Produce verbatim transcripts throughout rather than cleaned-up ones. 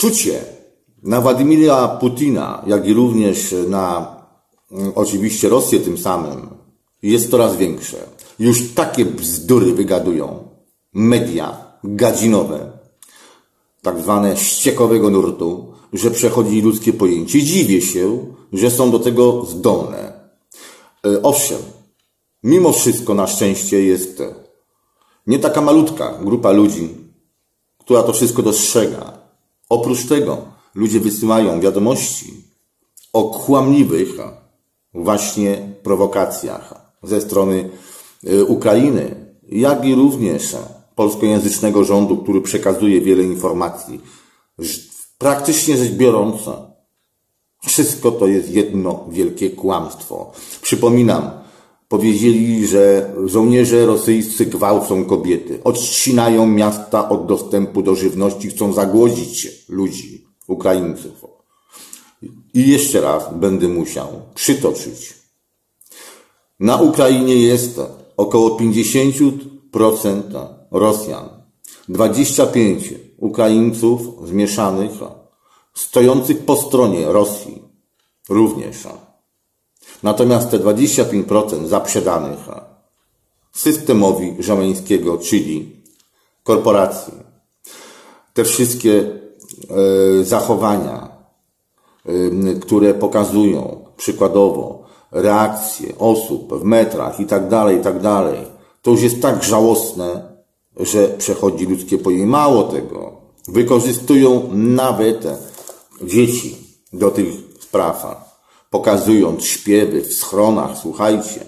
Szczucie na Władimira Putina, jak i również na oczywiście Rosję tym samym, jest coraz większe. Już takie bzdury wygadują media gadzinowe, tak zwane ściekowego nurtu, że przechodzi ludzkie pojęcie. Dziwię się, że są do tego zdolne. Owszem, mimo wszystko na szczęście jest nie taka malutka grupa ludzi, która to wszystko dostrzega. Oprócz tego ludzie wysyłają wiadomości o kłamliwych właśnie prowokacjach ze strony Ukrainy, jak i również polskojęzycznego rządu, który przekazuje wiele informacji. Praktycznie rzecz biorąc, wszystko to jest jedno wielkie kłamstwo. Przypominam, powiedzieli, że żołnierze rosyjscy gwałcą kobiety, odcinają miasta od dostępu do żywności, chcą zagłodzić ludzi, Ukraińców. I jeszcze raz będę musiał przytoczyć. Na Ukrainie jest około pięćdziesiąt procent Rosjan, dwadzieścia pięć procent Ukraińców zmieszanych, stojących po stronie Rosji również. Natomiast te dwadzieścia pięć procent zaprzedanych systemowi Żeleńskiego, czyli korporacji. Te wszystkie e, zachowania, e, które pokazują przykładowo reakcje osób w metrach i tak dalej, i tak dalej, to już jest tak żałosne, że przechodzi ludzkie pojęcie. Mało tego, wykorzystują nawet dzieci do tych spraw, pokazując śpiewy w schronach, słuchajcie,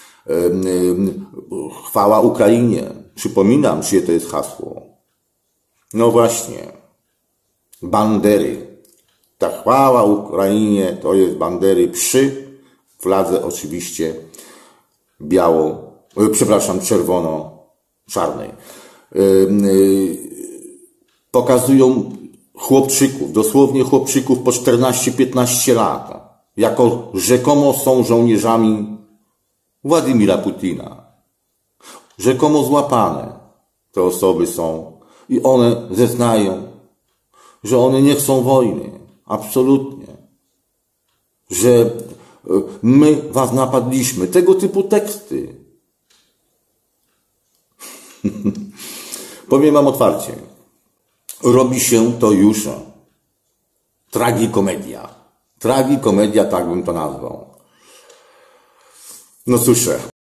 chwała Ukrainie. Przypominam, czyje to jest hasło. No właśnie, bandery. Ta chwała Ukrainie to jest bandery przy fladze oczywiście biało, przepraszam, czerwono-czarnej. Pokazują chłopczyków, dosłownie chłopczyków po czternaście piętnaście lat, jako rzekomo są żołnierzami Władimira Putina. Rzekomo złapane te osoby są i one zeznają, że one nie chcą wojny. Absolutnie. Że my was napadliśmy. Tego typu teksty. Powiem wam otwarcie. Robi się to już tragikomedia. Tragikomedia, tak bym to nazwał. No cóż,